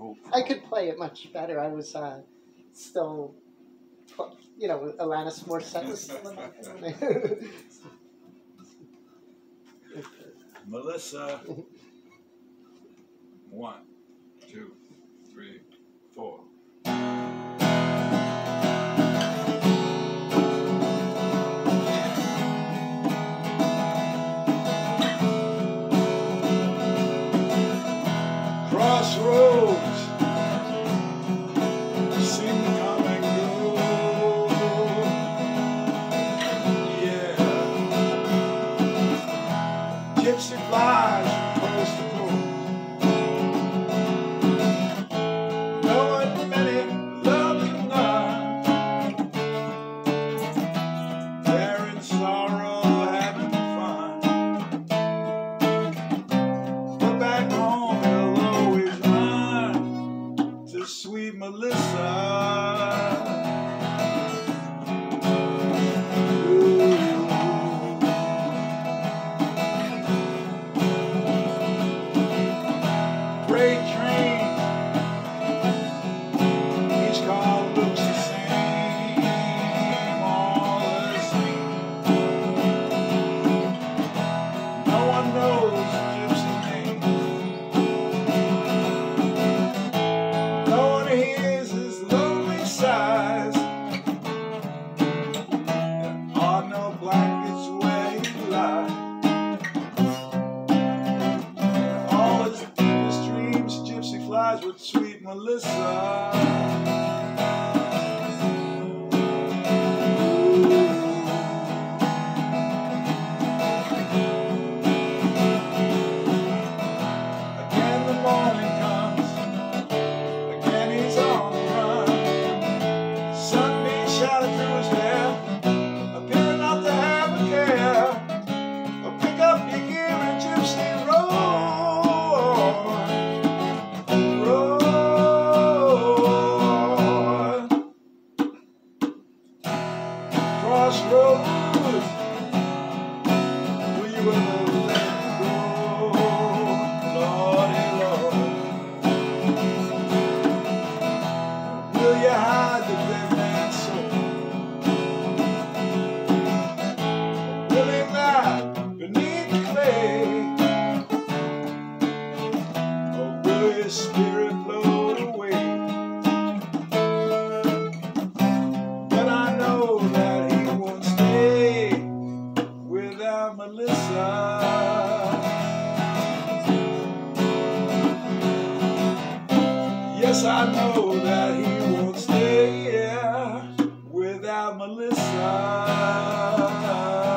I could play it much better. I was still, you know, Alanis Morissette was still in my Melissa. 1, 2, 3, 4. Crossroads seem to come and go. Yeah. Gypsy flies from coast to coast. Knowing many loving lives. They're in sorrow, having fun. But back home they'll always run to sweet Melissa. Freight train, each car looks the same, all the same. No one knows the gypsy name. No one hears his lonely sighs. There are no blankets where he lies. All his deepest dreams, gypsy flies with sweet Melissa. Again the morning comes, again he's on the run. Sunbeam shining through his hair, appearing not to have a care. Pick up your gear and gypsy roll. Crossroads, will you ever let me go, Lordy Lord? Will you hide the dead man's soul? Will he lie beneath the clay? Or will his spirit float away? But I know that he won't stay without Melissa. Yes, I know that he won't stay without Melissa.